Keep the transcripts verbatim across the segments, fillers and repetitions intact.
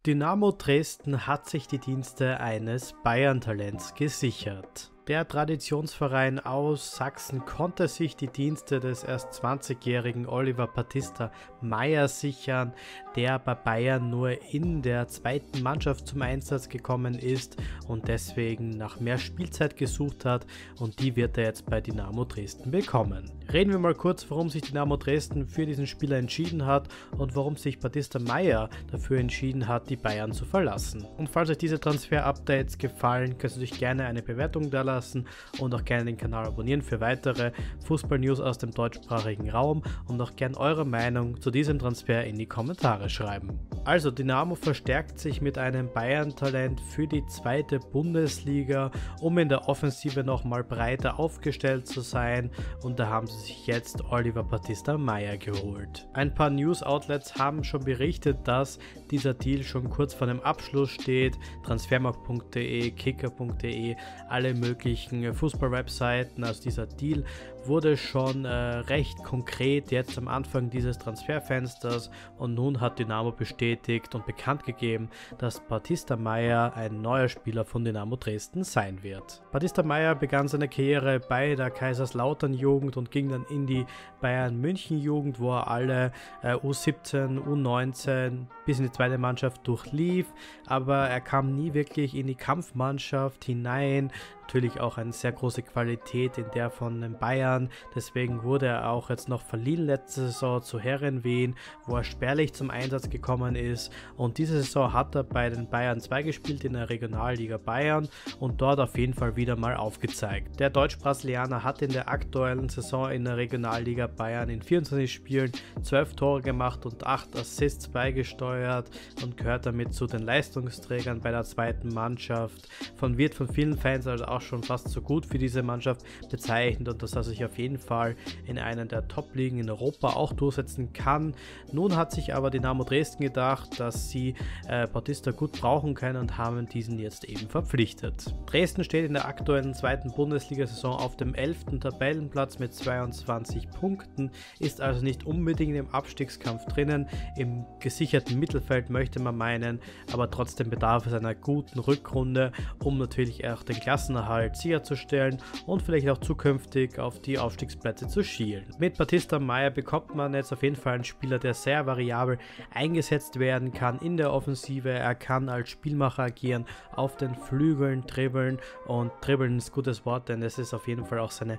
Dynamo Dresden hat sich die Dienste eines Bayern-Talents gesichert. Der Traditionsverein aus Sachsen konnte sich die Dienste des erst zwanzigjährigen Oliver Battista Meyer sichern, der bei Bayern nur in der zweiten Mannschaft zum Einsatz gekommen ist und deswegen nach mehr Spielzeit gesucht hat, und die wird er jetzt bei Dynamo Dresden bekommen. Reden wir mal kurz, warum sich Dynamo Dresden für diesen Spieler entschieden hat und warum sich Battista Meyer dafür entschieden hat, die Bayern zu verlassen. Und falls euch diese Transfer-Updates gefallen, könnt ihr euch gerne eine Bewertung da lassen und auch gerne den Kanal abonnieren für weitere Fußball-News aus dem deutschsprachigen Raum und auch gerne eure Meinung zu diesem Transfer in die Kommentare schreiben. Also Dynamo verstärkt sich mit einem Bayern-Talent für die zweite Bundesliga, um in der Offensive nochmal breiter aufgestellt zu sein, und da haben sie sich jetzt Oliver Battista Meyer geholt. Ein paar News-Outlets haben schon berichtet, dass dieser Deal schon kurz vor dem Abschluss steht. Transfermarkt punkt de, kicker punkt de, alle möglichen Fußball-Webseiten. Also dieser Deal wurde schon äh, recht konkret jetzt am Anfang dieses Transferfensters, und nun hat Dynamo bestätigt und bekannt gegeben, dass Battista Meyer ein neuer Spieler von Dynamo Dresden sein wird. Battista Meyer begann seine Karriere bei der Kaiserslautern-Jugend und ging dann in die Bayern-München-Jugend, wo er alle äh, U siebzehn, U neunzehn bis in die zweite Mannschaft durchlief, aber er kam nie wirklich in die Kampfmannschaft hinein. Natürlich auch eine sehr große Qualität in der von den Bayern, deswegen wurde er auch jetzt noch verliehen letzte Saison zu Herrenwehen, wo er spärlich zum Einsatz gekommen ist, und diese Saison hat er bei den Bayern zwei gespielt in der Regionalliga Bayern und dort auf jeden Fall wieder mal aufgezeigt. Der Deutsch-Brasilianer hat in der aktuellen Saison in der Regionalliga Bayern in vierundzwanzig Spielen zwölf Tore gemacht und acht Assists beigesteuert und gehört damit zu den Leistungsträgern bei der zweiten Mannschaft. Von wird von vielen Fans also auch schon fast so gut für diese Mannschaft bezeichnet, und dass er sich auf jeden Fall in einer der Top-Ligen in Europa auch durchsetzen kann. Nun hat sich aber Dynamo Dresden gedacht, dass sie äh, Battista gut brauchen können und haben diesen jetzt eben verpflichtet. Dresden steht in der aktuellen zweiten Bundesliga-Saison auf dem elften Tabellenplatz mit zweiundzwanzig Punkten, ist also nicht unbedingt im Abstiegskampf drinnen, im gesicherten Mittelfeld möchte man meinen, aber trotzdem bedarf es einer guten Rückrunde, um natürlich auch den Klassenerhalt sicherzustellen und vielleicht auch zukünftig auf die Aufstiegsplätze zu schielen. Mit Battista Meyer bekommt man jetzt auf jeden Fall einen Spieler, der sehr variabel eingesetzt werden kann in der Offensive. Er kann als Spielmacher agieren, auf den Flügeln dribbeln, und dribbeln ist ein gutes Wort, denn es ist auf jeden Fall auch seine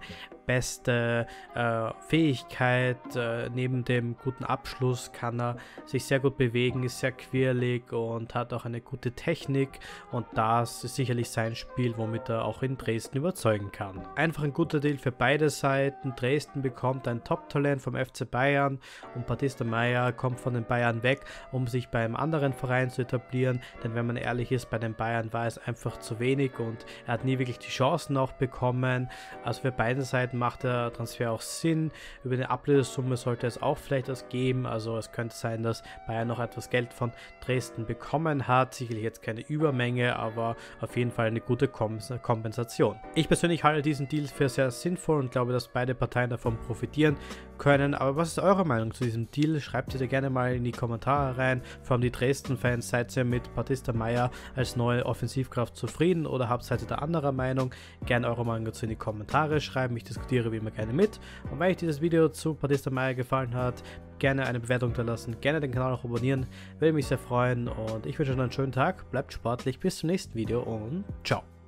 beste äh, Fähigkeit. Äh, neben dem guten Abschluss kann er sich sehr gut bewegen, ist sehr quirlig und hat auch eine gute Technik, und das ist sicherlich sein Spiel, womit er auch in Dresden überzeugen kann. Einfach ein guter Deal für beide Seiten. Dresden bekommt ein Top-Talent vom F C Bayern und Battista Meyer kommt von den Bayern weg, um sich bei einem anderen Verein zu etablieren, denn wenn man ehrlich ist, bei den Bayern war es einfach zu wenig und er hat nie wirklich die Chancen auch bekommen. Also für beide Seiten macht der Transfer auch Sinn. Über eine Ablösesumme sollte es auch vielleicht was geben, also es könnte sein, dass Bayern noch etwas Geld von Dresden bekommen hat, sicherlich jetzt keine Übermenge, aber auf jeden Fall eine gute Kompensation. Ich persönlich halte diesen Deal für sehr sinnvoll und glaube, dass beide Parteien davon profitieren können, aber was ist eure Meinung zu diesem Deal? Schreibt ihr gerne mal in die Kommentare rein. Vor allem die Dresden-Fans, seid ihr mit Battista Meyer als neue Offensivkraft zufrieden oder habt seid ihr da anderer Meinung? Gerne eure Meinung dazu in die Kommentare schreiben, ich diskutiere wie immer gerne mit, und wenn euch dieses Video zu Battista Meyer gefallen hat, gerne eine Bewertung da lassen, gerne den Kanal auch abonnieren, würde mich sehr freuen, und ich wünsche euch noch einen schönen Tag, bleibt sportlich, bis zum nächsten Video und ciao.